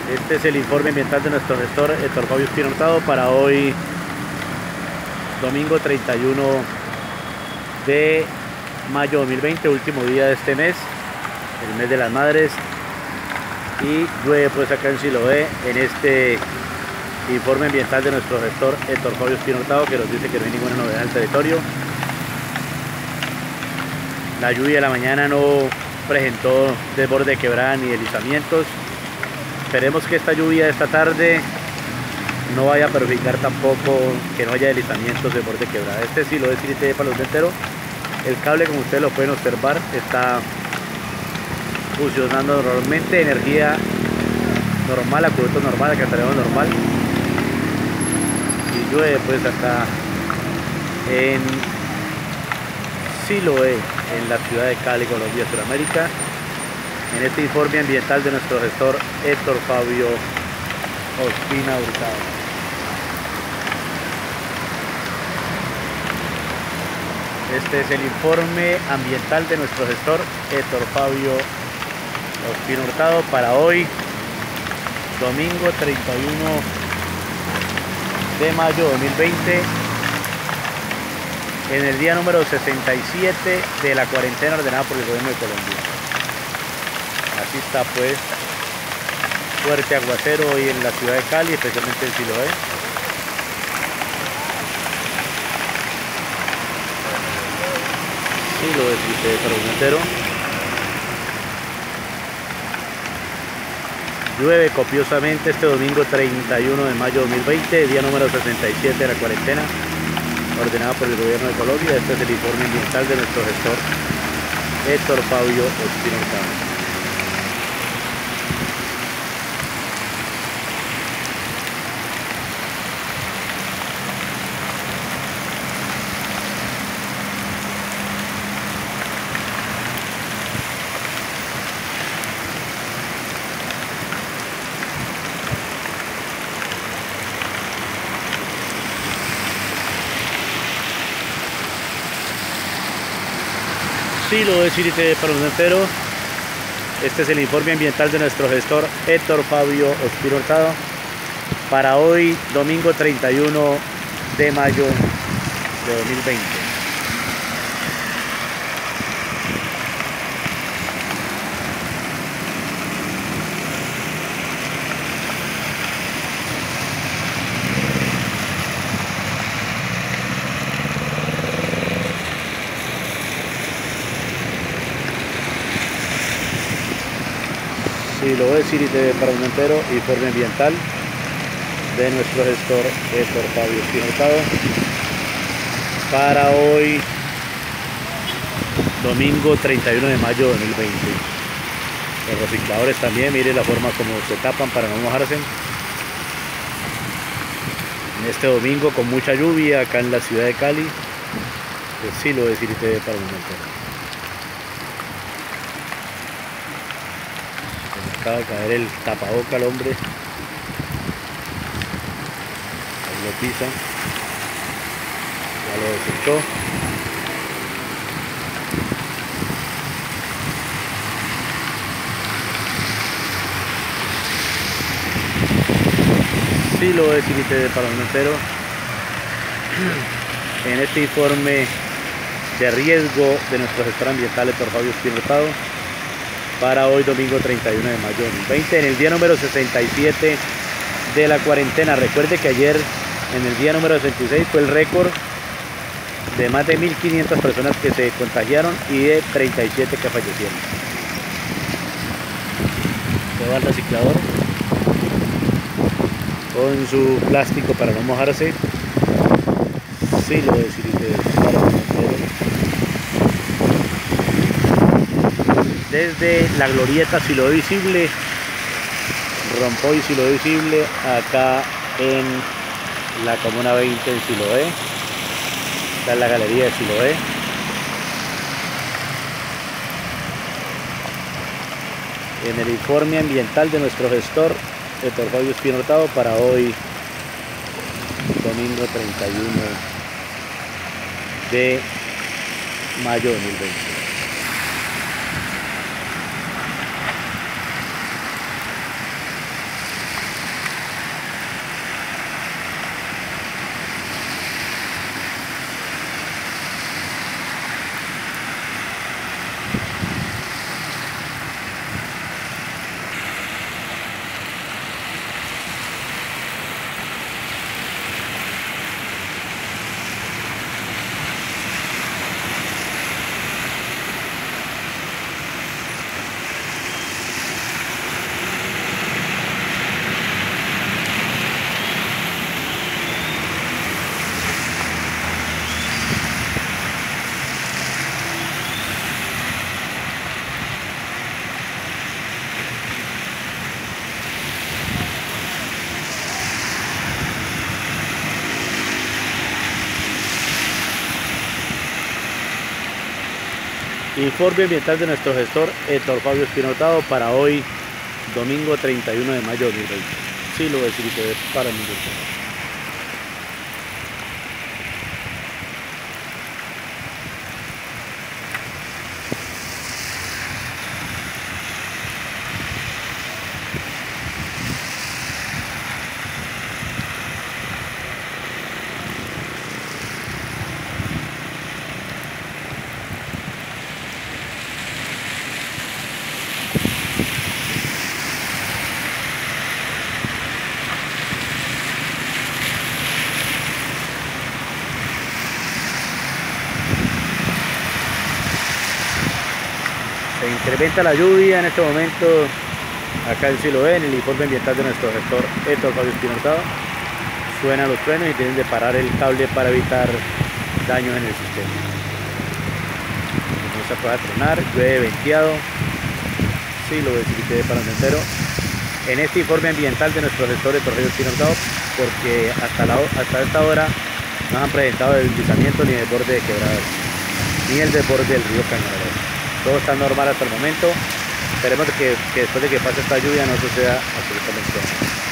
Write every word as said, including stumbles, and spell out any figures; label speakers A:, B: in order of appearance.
A: Este es el informe ambiental de nuestro gestor Héctor Fabio Espino Hurtado para hoy, domingo treinta y uno de mayo de dos mil veinte, último día de este mes, el mes de las madres, y llueve pues acá en Siloé en este informe ambiental de nuestro gestor Héctor Fabio Espino Hurtado, que nos dice que no hay ninguna novedad en el territorio. La lluvia de la mañana no presentó desborde de quebrada ni deslizamientos. Esperemos que esta lluvia de esta tarde no vaya a perjudicar tampoco que no haya deslizamientos de borde de quebrada. Este sí lo es de para los enteros. El cable, como ustedes lo pueden observar, está funcionando normalmente, energía normal, acueducto normal, alcantarillado normal. Y llueve pues acá en Siloé, en la ciudad de Cali, Colombia, Sudamérica, en este informe ambiental de nuestro gestor Héctor Fabio Espino Hurtado. Este es el informe ambiental de nuestro gestor Héctor Fabio Espino Hurtado para hoy, domingo treinta y uno de mayo de dos mil veinte, en el día número sesenta y siete de la cuarentena ordenada por el gobierno de Colombia. Así está pues, fuerte aguacero hoy en la ciudad de Cali, especialmente en Siloé. Siloé es para un entero. Llueve copiosamente este domingo treinta y uno de mayo de dos mil veinte, día número sesenta y siete de la cuarentena ordenada por el gobierno de Colombia. Este es el informe ambiental de nuestro gestor Héctor Fabio Espino Hurtado. Sí, lo es Irite para un entero. Este es el informe ambiental de nuestro gestor Héctor Fabio Espino Hurtado para hoy, domingo treinta y uno de mayo de dos mil veinte. Si lo es Irite para un entero, informe ambiental de nuestro gestor Héctor Fabio Espino Hurtado para hoy, domingo treinta y uno de mayo de dos mil veinte. Los recicladores también, mire la forma como se tapan para no mojarse en este domingo con mucha lluvia acá en la ciudad de Cali. Pues sí lo es Irite para un entero. Acaba de caer el tapaboca al hombre, ahí lo pisa, ya lo desechó. Sí lo es Irite de para un entero. En este informe de riesgo de nuestro gestor ambiental Héctor Fabio Espino Hurtado para hoy, domingo treinta y uno de mayo de dos mil veinte, en el día número sesenta y siete de la cuarentena. Recuerde que ayer, en el día número sesenta y seis, fue el récord de más de mil quinientas personas que se contagiaron y de treinta y siete que fallecieron. Se va al reciclador con su plástico para no mojarse. Sí, lo decidí desde la glorieta Siloé Visible, Rompoy Siloé Visible, acá en la Comuna veinte en Siloé. Está en la galería de Siloé. En el informe ambiental de nuestro gestor Héctor Fabio Espino Hurtado para hoy, domingo treinta y uno de mayo de dos mil veinte. Informe ambiental de nuestro gestor Héctor Fabio Espino Hurtado para hoy, domingo treinta y uno de mayo de dos mil veinte. Sí, lo voy a decir para mi gusto. Se incrementa la lluvia en este momento, acá sí lo ven, el informe ambiental de nuestro gestor Héctor Fabio Espino Hurtado. Suenan los truenos y tienen de parar el cable para evitar daños en el sistema. Vamos a probar a tronar, llueve venteado, sí lo deciré para un entero. En este informe ambiental de nuestro gestor Héctor Fabio Espino Hurtado, porque hasta, la, hasta esta hora no han presentado deslizamiento ni desborde de quebradas, ni el desborde del río Cañaveral. Todo está normal hasta el momento. Esperemos que, que después de que pase esta lluvia no suceda absolutamente nada.